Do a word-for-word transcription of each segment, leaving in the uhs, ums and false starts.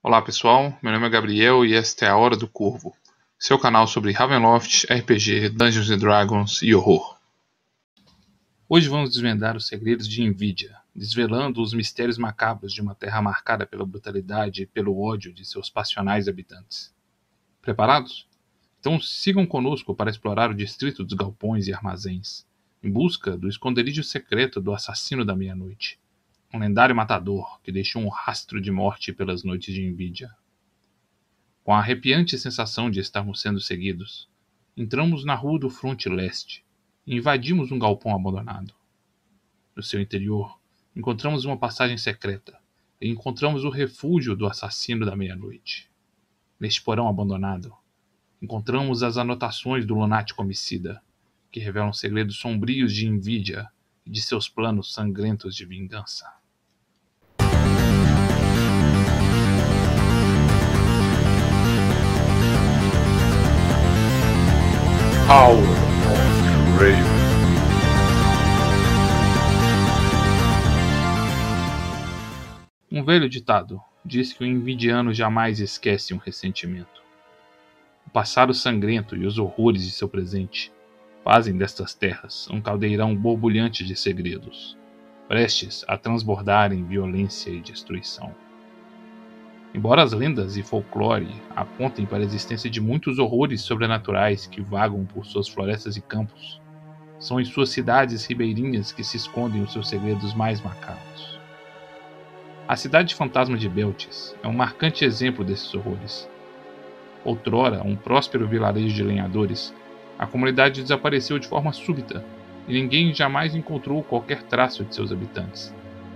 Olá pessoal, meu nome é Gabriel e esta é a Hora do Corvo, seu canal sobre Ravenloft, R P G, Dungeons and Dragons e horror. Hoje vamos desvendar os segredos de Envidia, desvelando os mistérios macabros de uma terra marcada pela brutalidade e pelo ódio de seus passionais habitantes. Preparados? Então sigam conosco para explorar o distrito dos galpões e armazéns, em busca do esconderijo secreto do assassino da meia-noite. Um lendário matador que deixou um rastro de morte pelas noites de Envidia. Com a arrepiante sensação de estarmos sendo seguidos, entramos na rua do fronte leste e invadimos um galpão abandonado. No seu interior, encontramos uma passagem secreta e encontramos o refúgio do assassino da meia-noite. Neste porão abandonado, encontramos as anotações do lunático homicida, que revelam segredos sombrios de Envidia e de seus planos sangrentos de vingança. Hour of Raven. Um velho ditado diz que o envidiano jamais esquece um ressentimento. O passado sangrento e os horrores de seu presente fazem destas terras um caldeirão borbulhante de segredos, prestes a transbordar em violência e destruição. Embora as lendas e folclore apontem para a existência de muitos horrores sobrenaturais que vagam por suas florestas e campos, são em suas cidades ribeirinhas que se escondem os seus segredos mais macabros. A cidade fantasma de Beltis é um marcante exemplo desses horrores. Outrora, um próspero vilarejo de lenhadores, a comunidade desapareceu de forma súbita e ninguém jamais encontrou qualquer traço de seus habitantes.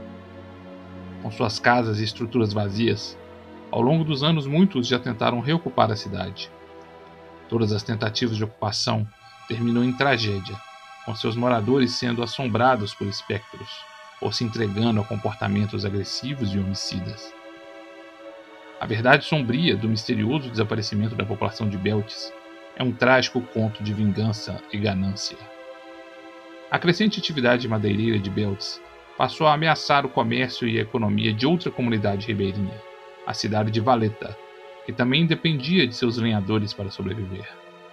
Com suas casas e estruturas vazias, ao longo dos anos muitos já tentaram reocupar a cidade. Todas as tentativas de ocupação terminam em tragédia, com seus moradores sendo assombrados por espectros ou se entregando a comportamentos agressivos e homicidas. A verdade sombria do misterioso desaparecimento da população de Beltis é um trágico conto de vingança e ganância. A crescente atividade madeireira de Beltis passou a ameaçar o comércio e a economia de outra comunidade ribeirinha, a cidade de Valeta, que também dependia de seus lenhadores para sobreviver.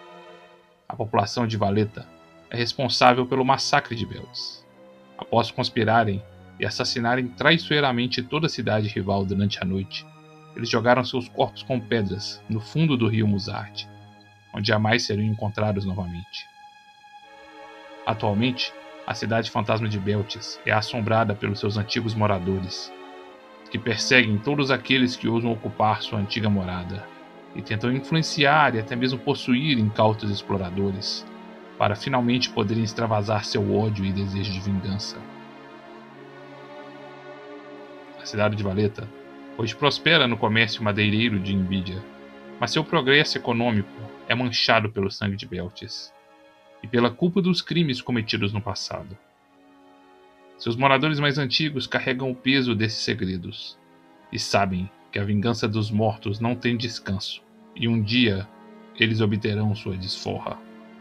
A população de Valeta é responsável pelo massacre de Beltis. Após conspirarem e assassinarem traiçoeiramente toda a cidade rival durante a noite, eles jogaram seus corpos com pedras no fundo do rio Musart, onde jamais seriam encontrados novamente. Atualmente, a cidade fantasma de Beltis é assombrada pelos seus antigos moradores, que perseguem todos aqueles que ousam ocupar sua antiga morada e tentam influenciar e até mesmo possuir incautos exploradores para finalmente poderem extravasar seu ódio e desejo de vingança. A cidade de Valeta hoje prospera no comércio madeireiro de Envidia, mas seu progresso econômico é manchado pelo sangue de Beltis e pela culpa dos crimes cometidos no passado. Seus moradores mais antigos carregam o peso desses segredos e sabem que a vingança dos mortos não tem descanso e um dia eles obterão sua desforra.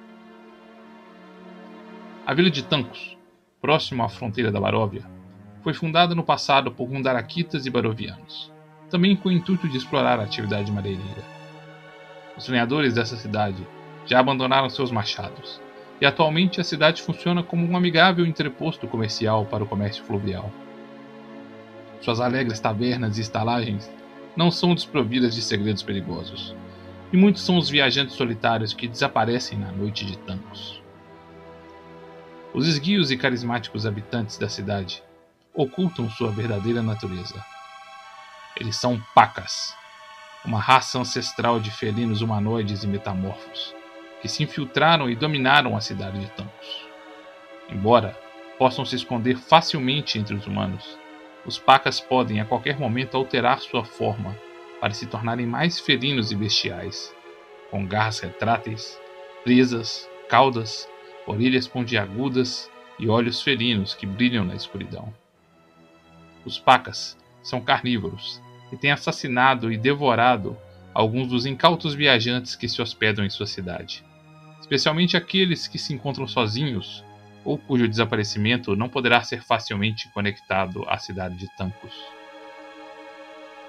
A vila de Tancos, próximo à fronteira da Baróvia, foi fundada no passado por Gundaraquitas e Barovianos, também com o intuito de explorar a atividade madeireira. Os lenhadores dessa cidade já abandonaram seus machados, e atualmente a cidade funciona como um amigável entreposto comercial para o comércio fluvial. Suas alegres tavernas e estalagens não são desprovidas de segredos perigosos, e muitos são os viajantes solitários que desaparecem na noite de Tancos. Os esguios e carismáticos habitantes da cidade ocultam sua verdadeira natureza. Eles são pacas, uma raça ancestral de felinos humanoides e metamorfos, que se infiltraram e dominaram a cidade de Tancos. Embora possam se esconder facilmente entre os humanos, os pacas podem a qualquer momento alterar sua forma para se tornarem mais felinos e bestiais, com garras retráteis, presas, caudas, orelhas pontiagudas e olhos felinos que brilham na escuridão. Os pacas são carnívoros e têm assassinado e devorado alguns dos incautos viajantes que se hospedam em sua cidade, especialmente aqueles que se encontram sozinhos ou cujo desaparecimento não poderá ser facilmente conectado à cidade de Tancos.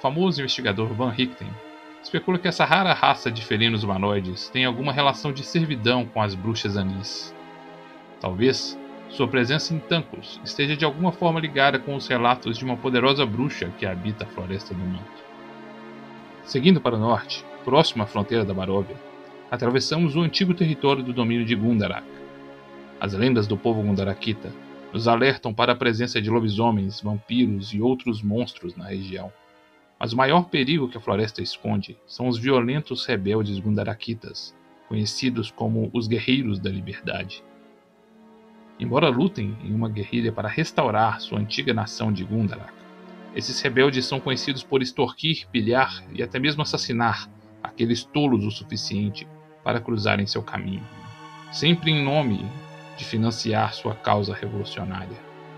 famoso investigador Van Richten especula que essa rara raça de felinos humanoides tem alguma relação de servidão com as bruxas anis. Talvez sua presença em Tancos esteja de alguma forma ligada com os relatos de uma poderosa bruxa que habita a Floresta do Manto. Seguindo para o norte, próximo à fronteira da Baróvia, atravessamos o antigo território do domínio de Gundarak. As lendas do povo Gundarakita nos alertam para a presença de lobisomens, vampiros e outros monstros na região. Mas o maior perigo que a floresta esconde são os violentos rebeldes Gundarakitas, conhecidos como os Guerreiros da Liberdade. Embora lutem em uma guerrilha para restaurar sua antiga nação de Gundarak, esses rebeldes são conhecidos por extorquir, pilhar e até mesmo assassinar aqueles tolos o suficiente para cruzarem seu caminho, sempre em nome de financiar sua causa revolucionária.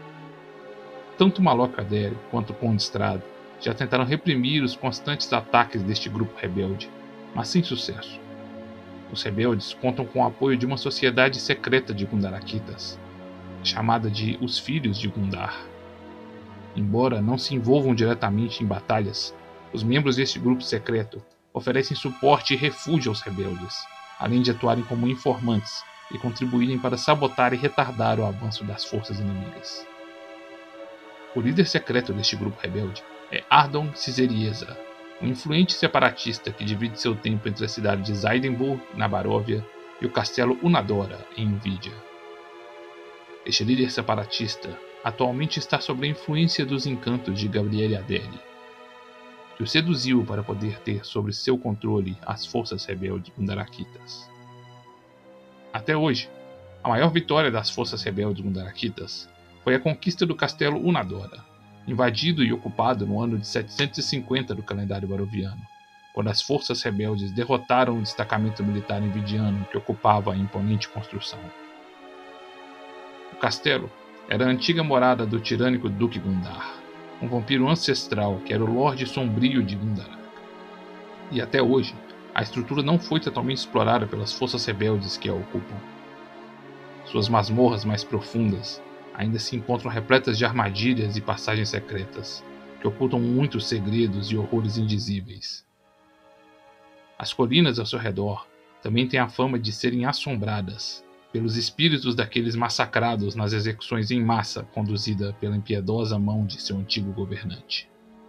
Tanto Malok Adério quanto Conde Strado já tentaram reprimir os constantes ataques deste grupo rebelde, mas sem sucesso. Os rebeldes contam com o apoio de uma sociedade secreta de Gundarakitas, chamada de Os Filhos de Gundar. Embora não se envolvam diretamente em batalhas, os membros deste grupo secreto oferecem suporte e refúgio aos rebeldes, além de atuarem como informantes e contribuírem para sabotar e retardar o avanço das forças inimigas. O líder secreto deste grupo rebelde é Ardon Cizerieza, um influente separatista que divide seu tempo entre a cidade de Zaidenburg, na Baróvia, e o castelo Unadora, em Invídia. Este líder separatista atualmente está sob a influência dos encantos de Gabriele Adélie, que o seduziu para poder ter sob seu controle as forças rebeldes Gundarakitas. Até hoje, a maior vitória das forças rebeldes Gundarakitas foi a conquista do castelo Unadora, invadido e ocupado no ano de setecentos e cinquenta do calendário baroviano, quando as forças rebeldes derrotaram o destacamento militar invidiano que ocupava a imponente construção. O castelo era a antiga morada do tirânico Duque Gundar, um vampiro ancestral que era o Lorde Sombrio de Gundarak. E até hoje, a estrutura não foi totalmente explorada pelas forças rebeldes que a ocupam. Suas masmorras mais profundas ainda se encontram repletas de armadilhas e passagens secretas, que ocultam muitos segredos e horrores indizíveis. As colinas ao seu redor também têm a fama de serem assombradas pelos espíritos daqueles massacrados nas execuções em massa conduzida pela impiedosa mão de seu antigo governante.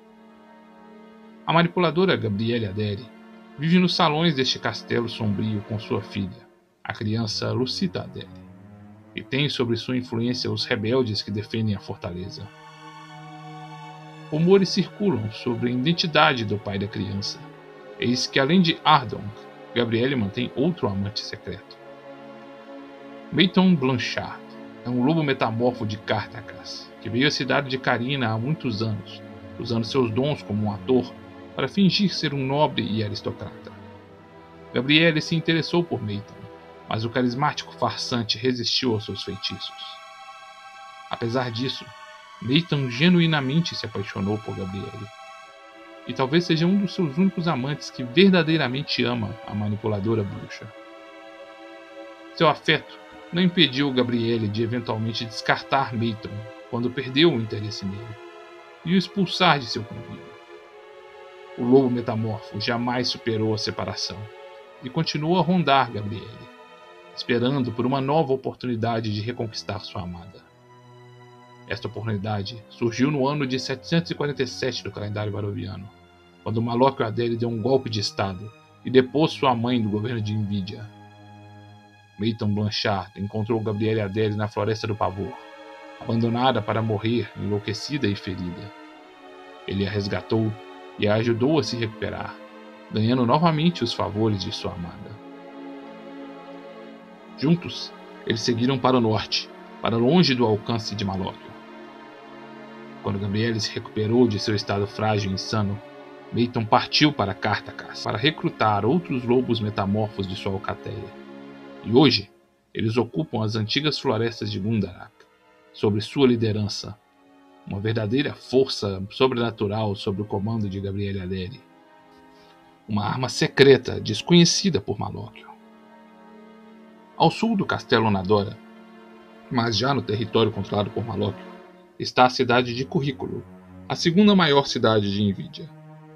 A manipuladora Gabriele Adélie vive nos salões deste castelo sombrio com sua filha, a criança Lucita Adélie, e tem sobre sua influência os rebeldes que defendem a fortaleza. Rumores circulam sobre a identidade do pai da criança, eis que além de Ardon, Gabriele mantém outro amante secreto. Meiton Blanchard é um lobo metamorfo de Cartacas, que veio à cidade de Carina há muitos anos, usando seus dons como um ator para fingir ser um nobre e aristocrata. Gabriele se interessou por Meiton, mas o carismático farsante resistiu aos seus feitiços. Apesar disso, Meiton genuinamente se apaixonou por Gabriele, e talvez seja um dos seus únicos amantes que verdadeiramente ama a manipuladora bruxa. Seu afeto não impediu Gabriele de eventualmente descartar Meiton quando perdeu o interesse nele, e o expulsar de seu convívio. O lobo metamorfo jamais superou a separação, e continuou a rondar Gabriele, esperando por uma nova oportunidade de reconquistar sua amada. Esta oportunidade surgiu no ano de setecentos e quarenta e sete do calendário baroviano, quando Malok Adélie deu um golpe de estado e depôs sua mãe do governo de Invídia. Meiton Blanchard encontrou Gabriele Adélie na Floresta do Pavor, abandonada para morrer, enlouquecida e ferida. Ele a resgatou e a ajudou a se recuperar, ganhando novamente os favores de sua amada. Juntos, eles seguiram para o norte, para longe do alcance de Malok. Quando Gabriele se recuperou de seu estado frágil e insano, Meiton partiu para Cartacas para recrutar outros lobos metamorfos de sua alcateia. E hoje, eles ocupam as antigas florestas de Gundarak, sob sua liderança, uma verdadeira força sobrenatural sob o comando de Gabriele Adélie. Uma arma secreta desconhecida por Malok. Ao sul do castelo Unadora, mas já no território controlado por Malok, está a cidade de Currículo, a segunda maior cidade de Invídia.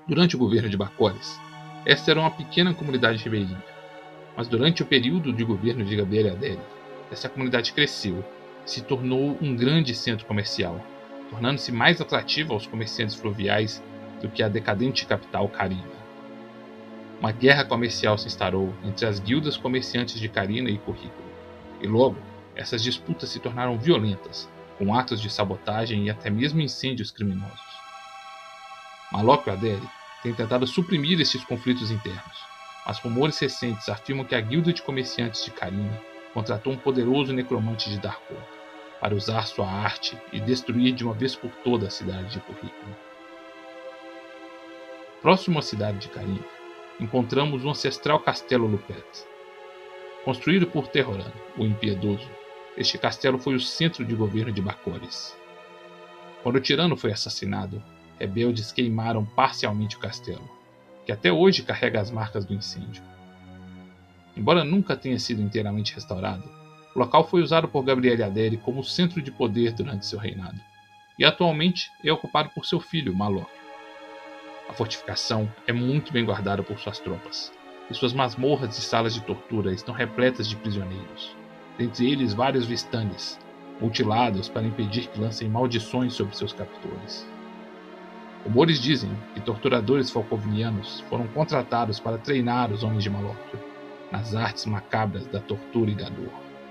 Durante o governo de Bacores, esta era uma pequena comunidade ribeirinha, mas durante o período de governo de Gabriel Adeli, essa comunidade cresceu e se tornou um grande centro comercial, tornando-se mais atrativa aos comerciantes fluviais do que a decadente capital Carina. Uma guerra comercial se instaurou entre as guildas comerciantes de Carina e Currículo, e logo essas disputas se tornaram violentas, com atos de sabotagem e até mesmo incêndios criminosos. Malóquio Adeli tem tentado suprimir estes conflitos internos, mas rumores recentes afirmam que a guilda de comerciantes de Carina contratou um poderoso necromante de Darkon para usar sua arte e destruir de uma vez por toda a cidade de Currículo. Próximo à cidade de Carina, encontramos o ancestral Castelo Lupet. Construído por Terroran, o Impiedoso, este castelo foi o centro de governo de Bacores. Quando o tirano foi assassinado, rebeldes queimaram parcialmente o castelo, que até hoje carrega as marcas do incêndio. Embora nunca tenha sido inteiramente restaurado, o local foi usado por Gabriel Adeli como centro de poder durante seu reinado, e atualmente é ocupado por seu filho, Malóquio. A fortificação é muito bem guardada por suas tropas, e suas masmorras e salas de tortura estão repletas de prisioneiros, dentre eles vários Vistanes, mutilados para impedir que lancem maldições sobre seus captores. Rumores dizem que torturadores falcovnianos foram contratados para treinar os homens de Malóquio nas artes macabras da tortura e da dor.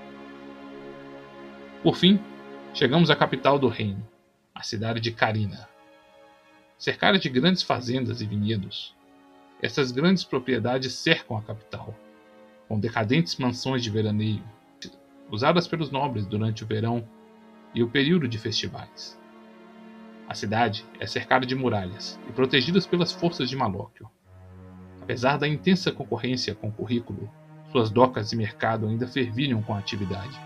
Por fim, chegamos à capital do reino, a cidade de Carina. Cercada de grandes fazendas e vinhedos, essas grandes propriedades cercam a capital, com decadentes mansões de veraneio, usadas pelos nobres durante o verão e o período de festivais. A cidade é cercada de muralhas e protegida pelas forças de Malóquio. Apesar da intensa concorrência com o Currículo, suas docas e mercado ainda fervilham com a atividade.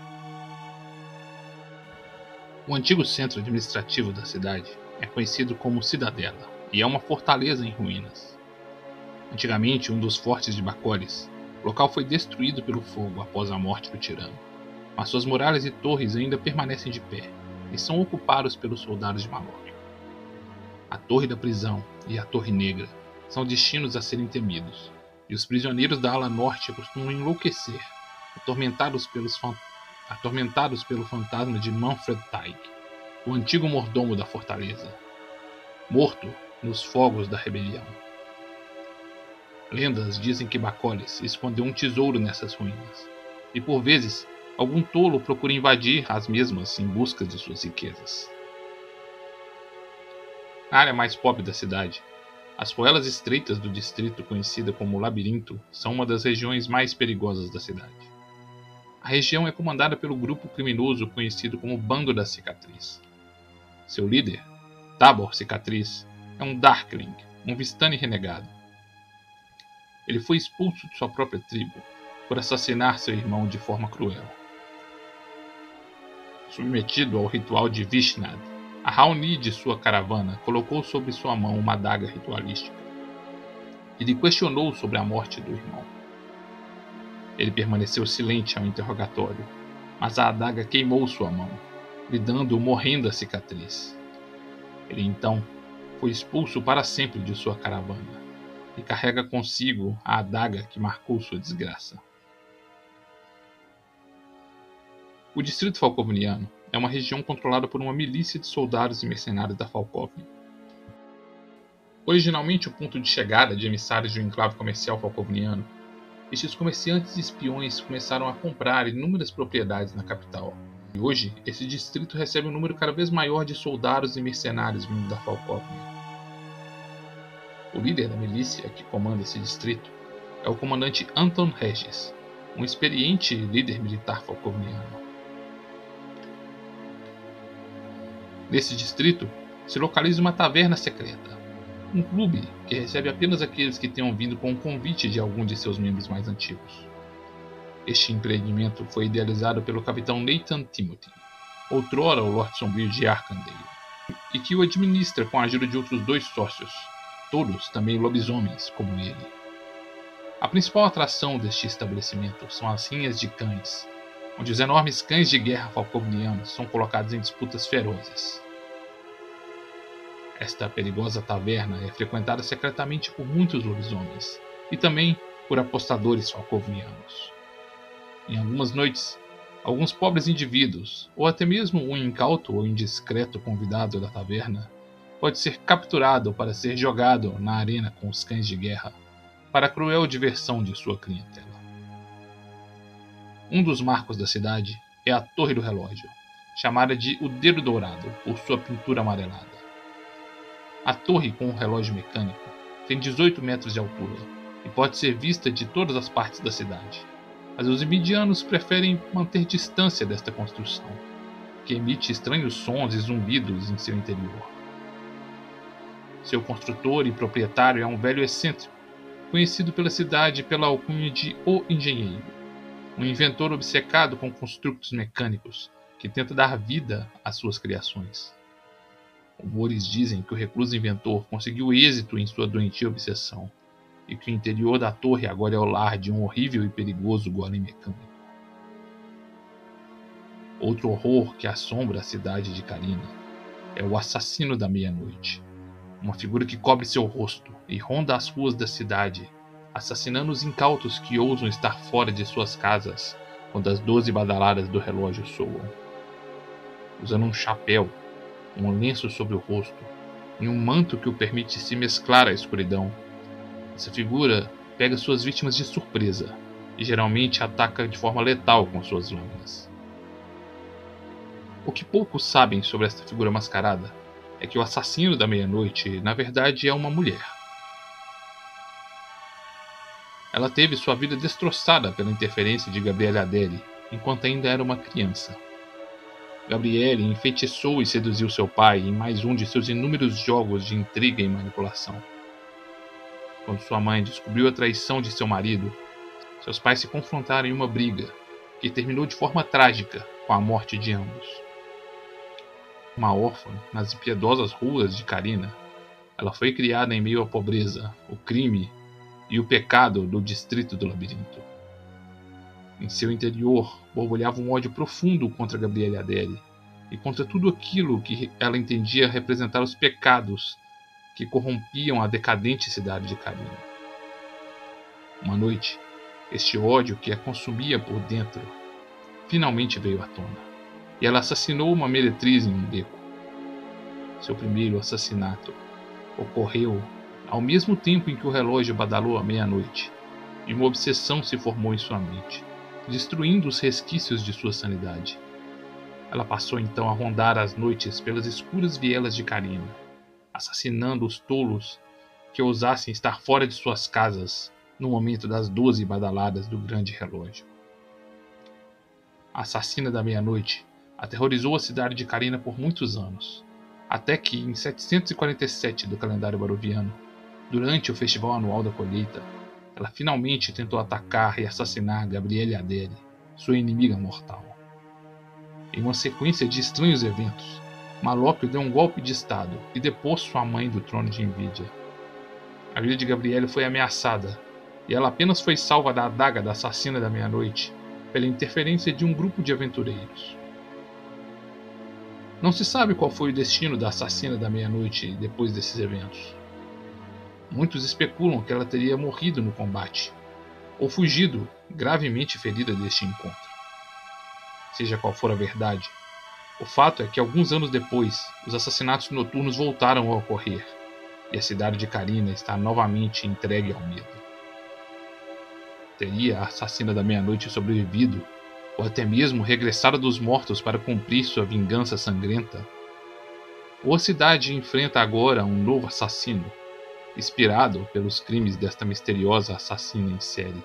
O antigo centro administrativo da cidade é conhecido como Cidadela e é uma fortaleza em ruínas. Antigamente um dos fortes de Bacores, o local foi destruído pelo fogo após a morte do tirano, mas suas muralhas e torres ainda permanecem de pé e são ocupados pelos soldados de Malóquio. A Torre da Prisão e a Torre Negra são destinos a serem temidos, e os prisioneiros da ala norte costumam enlouquecer, atormentados, pelos fan... atormentados pelo fantasma de Manfred Teig, o antigo mordomo da fortaleza, morto nos fogos da rebelião. Lendas dizem que Bacores escondeu um tesouro nessas ruínas, e por vezes algum tolo procura invadir as mesmas em busca de suas riquezas. Na área mais pobre da cidade, as ruelas estreitas do distrito conhecida como Labirinto são uma das regiões mais perigosas da cidade. A região é comandada pelo grupo criminoso conhecido como Bando da Cicatriz. Seu líder, Tabor Cicatriz, é um Darkling, um Vistani renegado. Ele foi expulso de sua própria tribo por assassinar seu irmão de forma cruel. Submetido ao ritual de Vishnad, a Raoni de sua caravana colocou sobre sua mão uma adaga ritualística. Ele questionou sobre a morte do irmão. Ele permaneceu silente ao interrogatório, mas a adaga queimou sua mão, lhe dando uma horrenda cicatriz. Ele então foi expulso para sempre de sua caravana e carrega consigo a adaga que marcou sua desgraça. O distrito falcovniano é uma região controlada por uma milícia de soldados e mercenários da Falcóvnia. Originalmente o ponto de chegada de emissários de um enclave comercial falcovniano, estes comerciantes e espiões começaram a comprar inúmeras propriedades na capital. E hoje, esse distrito recebe um número cada vez maior de soldados e mercenários vindo da Falcóvnia. O líder da milícia que comanda esse distrito é o comandante Anton Regis, um experiente líder militar falcovniano. Nesse distrito se localiza uma taverna secreta, um clube que recebe apenas aqueles que tenham vindo com o convite de algum de seus membros mais antigos. Este empreendimento foi idealizado pelo capitão Nathan Timothy, outrora o Lorde Sombrio de Arkandale, e que o administra com a ajuda de outros dois sócios, todos também lobisomens como ele. A principal atração deste estabelecimento são as rinhas de cães, onde os enormes cães de guerra falcovnianos são colocados em disputas ferozes. Esta perigosa taverna é frequentada secretamente por muitos lobisomens e também por apostadores falcovianos. Em algumas noites, alguns pobres indivíduos, ou até mesmo um incauto ou indiscreto convidado da taverna, pode ser capturado para ser jogado na arena com os cães de guerra, para a cruel diversão de sua clientela. Um dos marcos da cidade é a Torre do Relógio, chamada de O Dedo Dourado por sua pintura amarelada. A torre com um relógio mecânico tem dezoito metros de altura e pode ser vista de todas as partes da cidade, mas os imidianos preferem manter distância desta construção, que emite estranhos sons e zumbidos em seu interior. Seu construtor e proprietário é um velho excêntrico, conhecido pela cidade pela alcunha de O Engenheiro, um inventor obcecado com construtos mecânicos que tenta dar vida às suas criações. Rumores dizem que o recluso inventor conseguiu êxito em sua doentia obsessão e que o interior da torre agora é o lar de um horrível e perigoso golem mecânico. Outro horror que assombra a cidade de Carina é o Assassino da Meia-Noite, uma figura que cobre seu rosto e ronda as ruas da cidade, assassinando os incautos que ousam estar fora de suas casas quando as doze badaladas do relógio soam. Usando um chapéu, um lenço sobre o rosto e um manto que o permite se mesclar à escuridão, essa figura pega suas vítimas de surpresa e geralmente ataca de forma letal com suas lâminas. O que poucos sabem sobre esta figura mascarada é que o assassino da meia-noite, na verdade, é uma mulher. Ela teve sua vida destroçada pela interferência de Gabriele Adele enquanto ainda era uma criança. Gabriele enfeitiçou e seduziu seu pai em mais um de seus inúmeros jogos de intriga e manipulação. Quando sua mãe descobriu a traição de seu marido, seus pais se confrontaram em uma briga que terminou de forma trágica com a morte de ambos. Uma órfã nas impiedosas ruas de Carina, ela foi criada em meio à pobreza, o crime e o pecado do distrito do labirinto. Em seu interior borbulhava um ódio profundo contra Gabriele Adele e contra tudo aquilo que ela entendia representar os pecados que corrompiam a decadente cidade de Carina. Uma noite, este ódio que a consumia por dentro finalmente veio à tona, e ela assassinou uma meretriz em um beco. Seu primeiro assassinato ocorreu ao mesmo tempo em que o relógio badalou à meia-noite, e uma obsessão se formou em sua mente, destruindo os resquícios de sua sanidade. Ela passou então a rondar as noites pelas escuras vielas de Carina, assassinando os tolos que ousassem estar fora de suas casas no momento das doze badaladas do grande relógio. A assassina da meia-noite aterrorizou a cidade de Carina por muitos anos, até que, em setecentos e quarenta e sete do calendário baroviano, durante o festival anual da colheita, ela finalmente tentou atacar e assassinar Gabriele Adele, sua inimiga mortal. Em uma sequência de estranhos eventos, Malóquio deu um golpe de estado e depôs sua mãe do trono de Envidia. A vida de Gabriele foi ameaçada, e ela apenas foi salva da adaga da assassina da meia-noite pela interferência de um grupo de aventureiros. Não se sabe qual foi o destino da assassina da meia-noite depois desses eventos. Muitos especulam que ela teria morrido no combate, ou fugido gravemente ferida deste encontro. Seja qual for a verdade, o fato é que alguns anos depois, os assassinatos noturnos voltaram a ocorrer, e a cidade de Carina está novamente entregue ao medo. Teria a assassina da meia-noite sobrevivido, ou até mesmo regressado dos mortos para cumprir sua vingança sangrenta? Ou a cidade enfrenta agora um novo assassino, inspirado pelos crimes desta misteriosa assassina em série?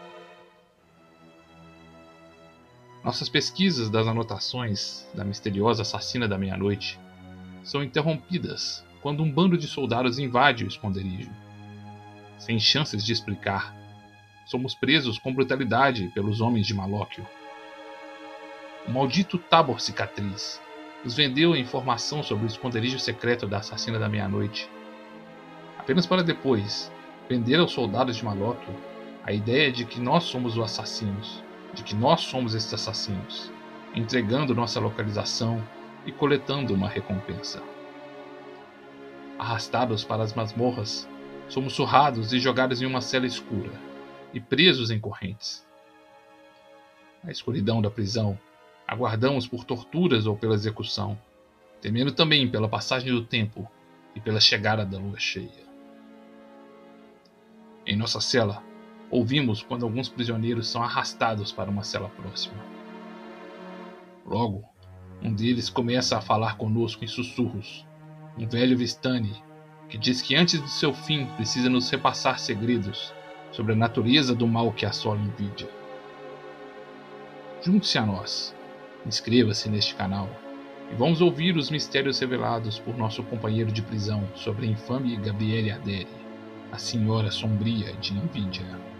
Nossas pesquisas das anotações da misteriosa assassina da meia-noite são interrompidas quando um bando de soldados invade o esconderijo. Sem chances de explicar, somos presos com brutalidade pelos homens de Malóquio. O maldito Tabor Cicatriz nos vendeu a informação sobre o esconderijo secreto da assassina da meia-noite, apenas para depois vender aos soldados de Malóquio a ideia de que nós somos os assassinos, de que nós somos esses assassinos, entregando nossa localização e coletando uma recompensa. Arrastados para as masmorras, somos surrados e jogados em uma cela escura, e presos em correntes. Na escuridão da prisão, aguardamos por torturas ou pela execução, temendo também pela passagem do tempo e pela chegada da lua cheia. Em nossa cela, ouvimos quando alguns prisioneiros são arrastados para uma cela próxima. Logo, um deles começa a falar conosco em sussurros, um velho Vistani, que diz que antes de seu fim precisa nos repassar segredos sobre a natureza do mal que assola Envidia. Junte-se a nós, inscreva-se neste canal e vamos ouvir os mistérios revelados por nosso companheiro de prisão sobre a infame Gabriele Arderi, a Senhora Sombria de Envidia.